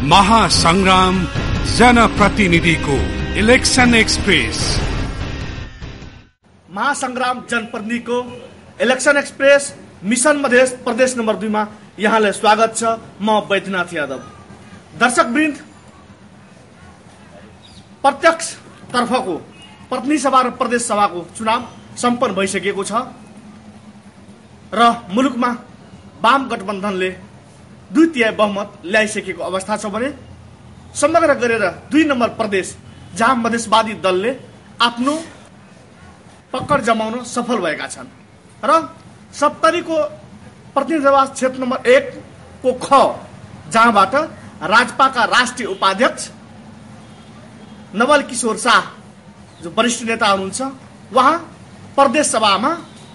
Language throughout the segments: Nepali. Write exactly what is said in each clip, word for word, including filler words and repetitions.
महासंग्राम जनप्रतिनिधिको इलेक्सन एक्सप्रेस। महासंग्राम जनप्रतिनिधिको इलेक्सन एक्सप्रेस मिशन मधेस प्रदेश नम्बर दुई में यहाँलाई स्वागत छ। म बैद्यनाथ यादव। दर्शकवृन्द, प्रत्यक्ष तर्फको प्रतिनिधि सभा र प्रदेश सभाको चुनाव सम्पन्न भइसकेको छ र मुलुकमा वाम गठबन्धनले दुई तिहाई बहुमत ल्याइसकेको अवस्था छ भने समग्र गरेर दुई नम्बर प्रदेश जहाँ मधेसवादी दलले आफ्नो पक्कड जमाउन सफल भएका छन् र सप्तरीको प्रतिनिधि सभा क्षेत्र नम्बर एक को ख जहाँबाट राजपाका राष्ट्रिय उपाध्यक्ष नवल किशोर शाह जो वरिष्ठ नेता हुनुहुन्छ, उहाँ प्रदेश सभामा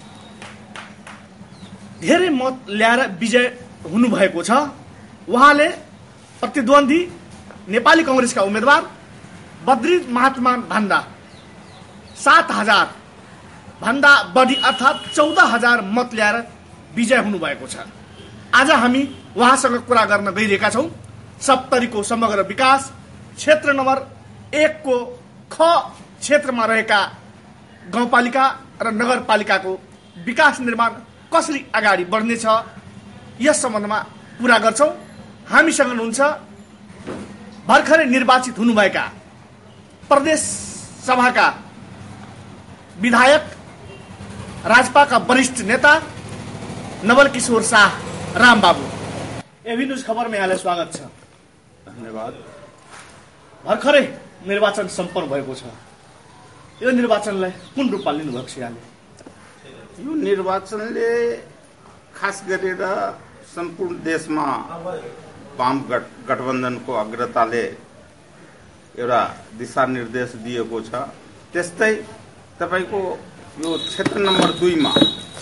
धेरै मत ल्याएर विजय हुनुभएको छ। उहाँले प्रतिद्वन्दी नेपाली कांग्रेसका उम्मेदवार बद्री महात्मा भन्दा सात हजार भन्दा बढी अर्थात चौध हजार मत ल्याएर विजय हुनुभएको छ। आज हामी उहाँसँग कुरा गर्न गइरहेका छौं। सप्तरीको समग्र विकास, क्षेत्र नम्बर एक को ख क्षेत्रमा रहेका गाउँपालिका र नगरपालिकाको विकास निर्माण कसरी अगाडि बढ्नेछ यस सम्बन्धमा कुरा गर्छौं। हामीसँग हुनुहुन्छ भर्खरै निर्वाचित हुनुभएका प्रदेश सभाका विधायक राजपाका वरिष्ठ नेता नवल किशोर शाह रामबाबु। एभी न्यूज खबरमा यहाँलाई स्वागत छ। धन्यवाद। भर्खरै निर्वाचन सम्पन्न भएको छ। यो निर्वाचनलाई कुन रूपमा लिनुभएको छ यहाँले? यो निर्वाचनले खास गरेर सम्पूर्ण देशमा वाम गठबन्धनको अग्रताले एउटा दिशानिर्देश दिएको छ। त्यस्तै तपाईको यो क्षेत्र नम्बर दुई मा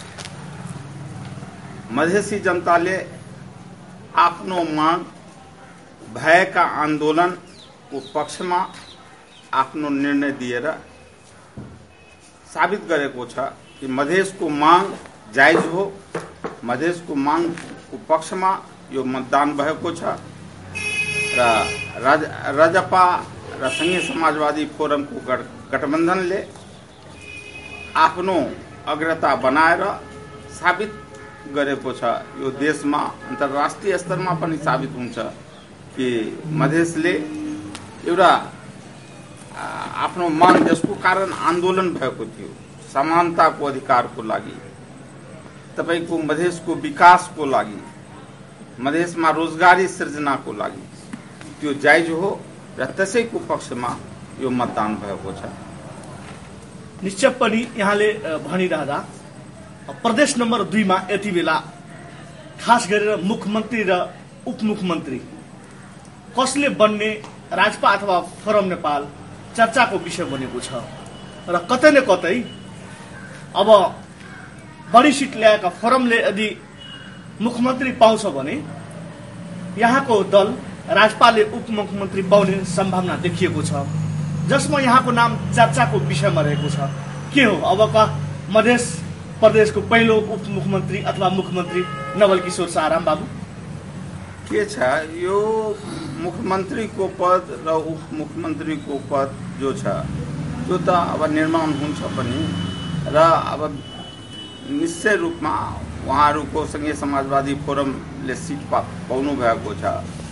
मधेसी जनताले आफ्नो माग भएका आन्दोलनको पक्षमा आफ्नो निर्णय दिएर साबित गरेको छ कि मधेसको माग जायज हो। मधेसको मागको पक्षमा यो मतदान भएको छ र राज, राजपा र संघीय समाजवादी फोरमको गठबन्धनले आफ्नो अग्रता बनाएर साबित गरेको छ। यो देशमा अन्तर्राष्ट्रिय स्तरमा पनि साबित हुन्छ कि मधेसले एउटा आफ्नो माग जसको कारण आन्दोलन भएको थियो, समानताको अधिकारको लागि, तपाईको मधेसको विकासको लागि, मधेसमा रोजगारी सृजनाको लागि त्यो जायज हो र त्यसैको पक्षमा यो मतदान भएको छ। निश्चय पनि यहाँले भनिरहँदा प्रदेश नम्बर दुई मा यति बेला खास गरेर मुख्यमन्त्री र उपमुख्यमन्त्री कसले बन्ने राजपा अथवा फोरम नेपाल चर्चाको विषय बनेको छ र कतै न कतै अब बढी सिट ल्याएका फोरमले यदि मुख्यमन्त्री पाउँछ भने यहाँको दल राजपाले उपमुख्यमन्त्री पाउने सम्भावना देखिएको छ, जसमा यहाँको नाम चर्चाको विषयमा रहेको छ। के हो अबका मधेस प्रदेशको पहिलो उपमुख्यमन्त्री अथवा मुख्यमन्त्री नवल किशोर शाह रामबाबु? के छ यो मुख्यमन्त्रीको पद र उपमुख्यमन्त्रीको पद जो छ त्यो त अब निर्माण हुन्छ पनि र अब निश्चय रूपमा उहाँहरूको संघीय समाजवादी फोरमले सिट पाउनु भएको छ।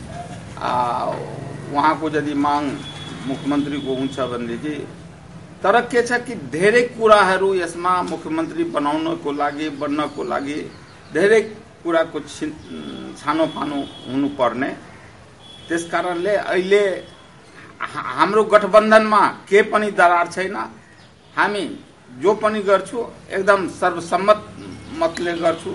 उहाँको यदि माग मुख्यमन्त्रीको हुन्छ भनेदेखि, तर के छ कि धेरै कुराहरू यसमा मुख्यमन्त्री बनाउनको लागि बन्नको लागि धेरै कुराको छानोफानो हुनुपर्ने। त्यसकारणले अहिले हाम्रो गठबन्धनमा के पनि दरार छैन। हामी जो पनि गर्छु एकदम सर्वसम्मत मतले गर्छु।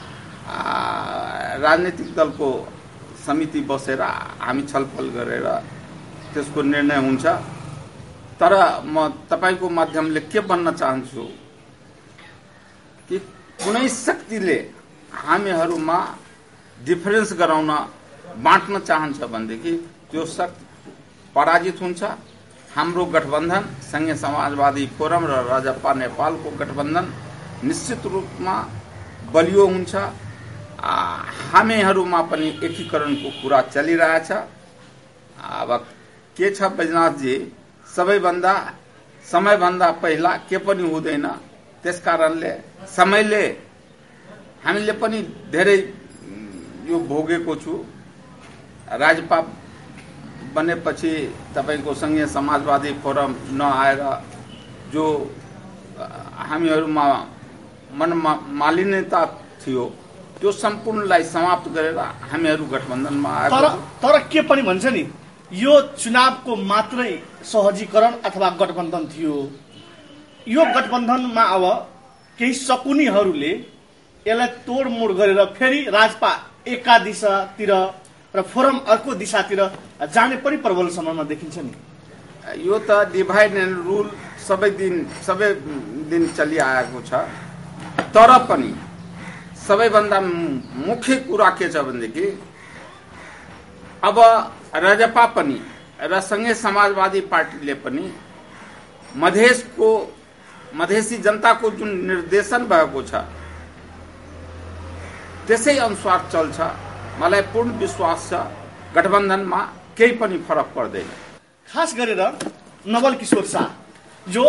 राजनीतिक दलको समिति बसेर हामी छलफल गरेर त्यसको निर्णय हुन्छ। तर म तपाईको माध्यमले के भन्न चाहन्छु कि कुनै शक्तिले हामीहरूमा डिफरेन्स गराउन बाँट्न चाहन्छ भनेदेखि त्यो शक्ति पराजित हुन्छ। हाम्रो गठबन्धन संघीय समाजवादी फोरम र राजपा नेपालको गठबन्धन निश्चित रूपमा बलियो हुन्छ। हामीहरूमा पनि एकीकरणको कुरा चलिरहेछ अब के छ बैजनाथजी, सबैभन्दा समयभन्दा पहिला के पनि हुँदैन। त्यस कारणले समयले हामीले पनि धेरै यो भोगेको छु। राजपा बनेपछि तपाईको संघीय समाजवादी फोरम नआएर जो हामीहरूमा मन मालिन्यता थियो त्यो सम्पूर्णलाई समाप्त गरेर हामीहरू गठबन्धनमा आएको। तर तर के पनि भन्छ नि, यो चुनावको मात्रै सहजीकरण अथवा गठबन्धन थियो। यो गठबन्धनमा अब केही सकुनीहरूले यसलाई तोडमोड गरेर फेरि राजपा एका दिशातिर र फोरम अर्को दिशातिर जाने पनि प्रबल सम्भावना देखिन्छ नि। यो त डिभाइड एन्ड रुल सबै दिन सबै दिन चलिआएको छ। तर पनि सबैभन्दा मुख्य कुरा के छ भनेदेखि अब राजपा पनि र संघीय समाजवादी पार्टीले पनि मधेसको मधेसी जनताको जुन निर्देशन भएको छ त्यसै अनुसार चल्छ। मलाई पूर्ण विश्वास छ गठबन्धनमा केही पनि फरक पर्दैन। खास गरेर नवल किशोर शाह जो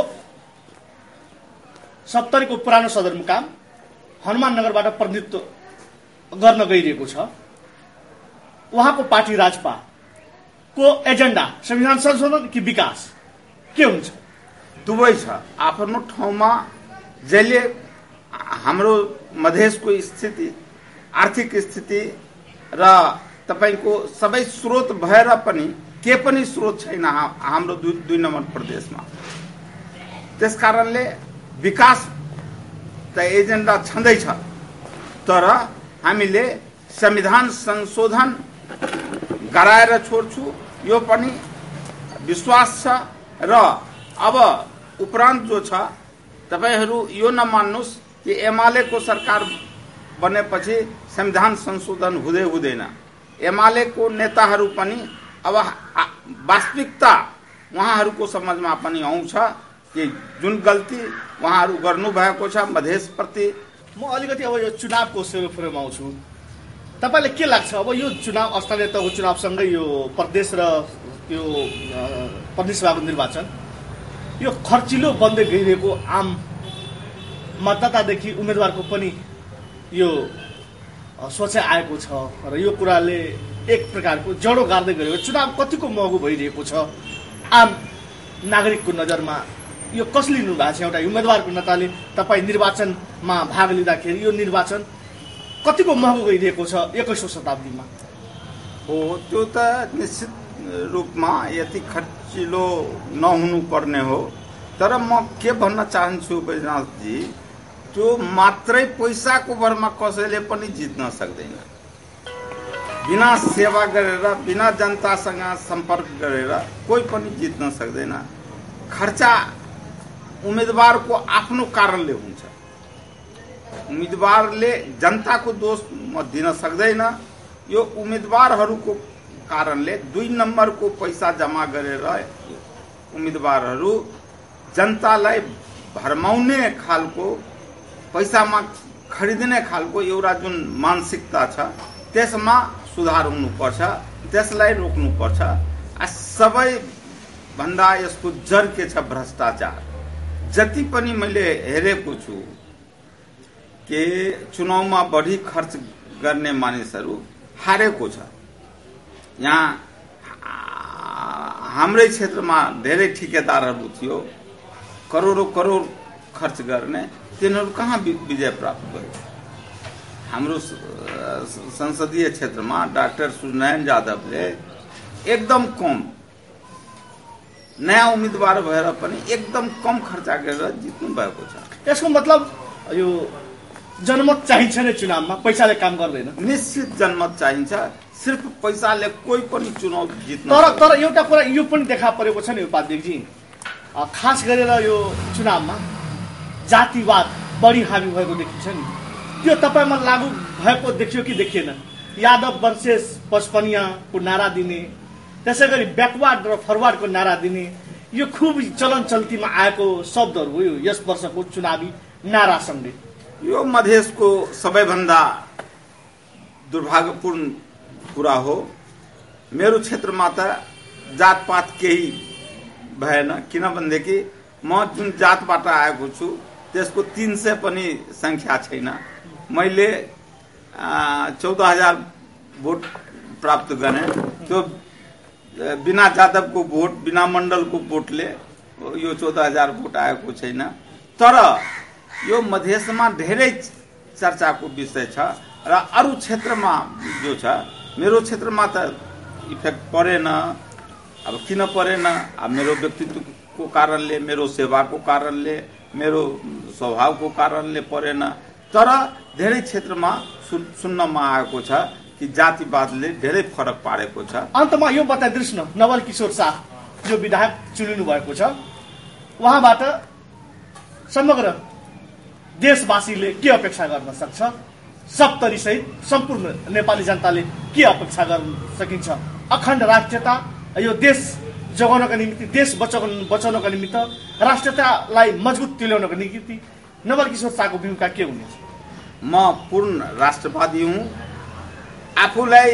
सप्तरीको पुरानो सदरमुकाम हनुमान नगरबाट प्रतिनिधित्व गर्न गइरहेको छ, उहाँको पार्टी राजपा को एजेन्डा संविधान संशोधन कि विकास के हुन्छ? दुवै छ। आफ्नो ठाउँमा जहिले हाम्रो मधेसको स्थिति, आर्थिक स्थिति र तपाईको सबै स्रोत भएर पनि के पनि स्रोत छैन हाम्रो दुई दुई नम्बर प्रदेशमा। त्यस कारणले विकास त एजेन्डा छँदैछ, तर हामीले संविधान संशोधन गराएर छोड्छु यो पनि विश्वास छ। र अब उपरान्त जो छ तपाईहरू यो नमान्नुस् कि एमालेको सरकार बनेपछि संविधान संशोधन हुँदै हुँदैन। एमालेको नेताहरू पनि अब वास्तविकता उहाँहरूको समझमा पनि आउँछ कि जुन गल्ती उहाँहरू गर्नुभएको छ मधेसप्रति। म अलिकति अब यो चुनावको सेरोफेरोमा आउँछु। तपाईलाई के लाग्छ अब यो चुनाव स्थानीय तहको चुनावसँगै यो प्रदेश र यो प्रदेश सभाको निर्वाचन यो खर्चिलो बन्दै गइरहेको आम मतदातादेखि उम्मेदवारको पनि यो सोचाइ आएको छ र यो कुराले एक प्रकारको जडो गार्दै गरेको चुनाव कतिको महँगो भइरहेको छ आम नागरिकको नजरमा यो कसले लिनु भएको छ? एउटा उम्मेदवारको नाताले तपाईँ निर्वाचनमा भाग लिँदाखेरि यो निर्वाचन कतिको महँगो गइरहेको छ एक्काइसौँ शताब्दीमा? हो, त्यो त निश्चित रूपमा यति खर्चिलो नहुनु पर्ने हो। तर म के भन्न चाहन्छु बैजनाथजी, त्यो मात्रै पैसाको भरमा कसैले पनि जित्न सक्दैन। बिना सेवा गरेर, बिना जनतासँग सम्पर्क गरेर कोही पनि जित्न सक्दैन। खर्चा उम्मेदवारको आफ्नो कारणले हुन्छ। उम्मेदवारले जनताको दोष म दिन सक्दैन। यो उम्मेदवारहरूको कारणले दुई नम्बरको पैसा जमा गरेर उम्मेदवारहरू जनतालाई भरमाउने खालको पैसामा खरिदिने खालको एउटा जुन मानसिकता छ त्यसमा सुधार हुनुपर्छ, त्यसलाई रोक्नुपर्छ। सबै भन्दा यसको जड के छ? भ्रष्टाचार। जति पनि मैले हेरेको छु कि चुनावमा बढी खर्च गर्ने मानिसहरू हारेको छ। यहाँ हाम्रै क्षेत्रमा धेरै ठेकेदारहरू थियो करोडौं करोड खर्च गर्ने, तिनीहरू कहाँ विजय प्राप्त गर्यो? हाम्रो संसदीय क्षेत्रमा डाक्टर सूर्यनारायण यादवले एकदम कम नयाँ उम्मेदवार भएर पनि एकदम कम खर्चा गरेर जित्नु भएको छ। यसको मतलब यो जनमत चाहिन्छ नै चुनावमा, पैसाले काम गर्दैन। निश्चित जनमत चाहिन्छ, सिर्फ पैसाले कोही पनि चुनाव जित्न। तर तर एउटा कुरा यो पनि देखा परेको छ नि उपाध्यक्षजी, खास गरेर यो चुनावमा जातिवाद बढी हावी भएको देखिन्छ नि। त्यो तपाईमा लागू भएको देखियो कि देखिएन? यादव वर्सेस पचपनियाको नारा दिने, त्यसै गरी ब्याकवार्ड र फरवार्डको नारा दिने, यो खुब चलन चल्तीमा आएको शब्दहरू हो यस वर्षको चुनावी नारासँगै। यो मधेसको सबैभन्दा दुर्भाग्यपूर्ण कुरा हो। मेरो क्षेत्रमा त जातपात केही भएन, किनभनेदेखि म जुन जातबाट आएको छु त्यसको तीन सय पनि संख्या छैन। मैले चौध हजार भोट प्राप्त गरेँ। त्यो बिना जादवको भोट, बिना मण्डलको भोटले यो चौध हजार भोट आएको छैन। तर यो मधेसमा धेरै चर्चाको विषय छ र अरू क्षेत्रमा जो छ, मेरो क्षेत्रमा त इफेक्ट परेन। अब किन परेन? अब मेरो व्यक्तित्वको कारणले, मेरो सेवाको कारणले, मेरो स्वभावको कारणले परेन। तर धेरै क्षेत्रमा सुन्नमा आएको छ कि जातिवादले धेरै फरक पारेको छ। अन्तमा यो बताइदिनुहोस् न, नवल किशोर शाह जो विधायक चुनिनु भएको छ, उहाँबाट समग्र देशवासीले के अपेक्षा गर्न सक्छ? सप्तरी सहित सम्पूर्ण नेपाली जनताले के अपेक्षा गर्न सकिन्छ? अखण्ड राष्ट्रियता, यो देश जोगाउनका निम्ति, देश बचाउन बचाउनका निमित्त, राष्ट्रियतालाई मजबुत तुल्याउनका निम्ति नवल किशोर शाहको भूमिका के हुनेछ? म पूर्ण राष्ट्रवादी हुँ। आफूलाई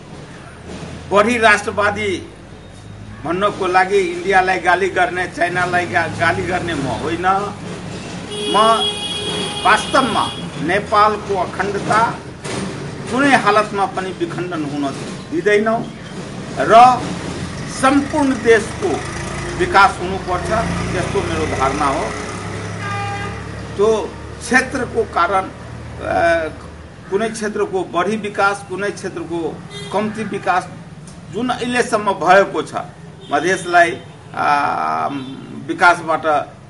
बढी राष्ट्रवादी भन्नको लागि इन्डियालाई गाली गर्ने, चाइनालाई गाली गर्ने म होइन। म वास्तवमा नेपालको अखण्डता कुनै हालतमा पनि विखण्डन हुन दिँदैनौँ र सम्पूर्ण देशको विकास हुनुपर्छ, त्यस्तो मेरो धारणा हो। त्यो क्षेत्रको कारण कुनै क्षेत्रको बढी विकास, कुनै क्षेत्रको कम्ती विकास जुन अहिलेसम्म भएको छ, मधेसलाई विकासबाट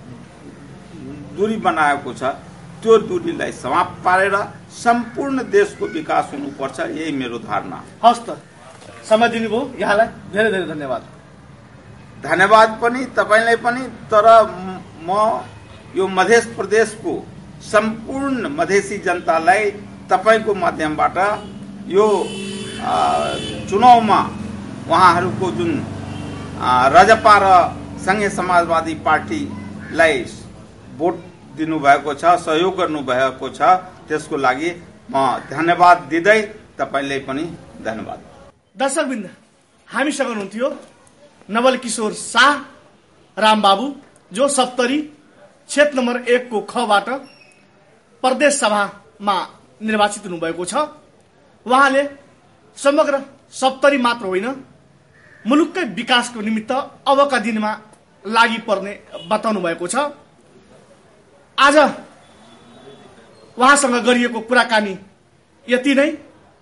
दूरी बनाएको छ, त्यो दूरीलाई समाप्त पारेर सम्पूर्ण देशको विकास हुनुपर्छ, यही मेरो धारणा। हस् त, समय दिनुभयो यहाँलाई धेरै धेरै धन्यवाद। धन्यवाद पनि तपाईलाई पनि। तर म यो मध्य प्रदेशको सम्पूर्ण मधेसी जनतालाई तपाईको माध्यमबाट यो चुनावमा उहाँहरूको जुन रजपा र संघीय समाजवादी पार्टीलाई भोट दिनुभएको छ, सहयोग गर्नुभएको छ, त्यसको लागि म धन्यवाद दिँदै तपाईलाई पनि धन्यवाद। दर्शकवृन्द, हामीसँग हुनुहुन्थ्यो नवल किशोर शाह रामबाबु, जो सप्तरी क्षेत्र नम्बर एक को खबाट प्रदेश सभामा निर्वाचित हुनुभएको छ। उहाँले समग्र सप्तरी मात्र होइन, मुलुककै विकासको निमित्त अबका दिनमा लागि पर्ने बताउनु भएको छ। आज उहाँसँग गरिएको कुराकानी यति नै।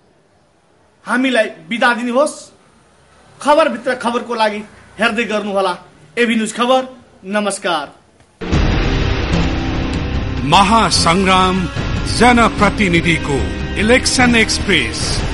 हामीलाई बिदा दिनुहोस्। खबरभित्र खबरको लागि हेर्दै गर्नुहोला एबी न्यूज खबर। नमस्कार। महासंग्राम जनप्रतिनिधिको इलेक्सन एक्सप्रेस।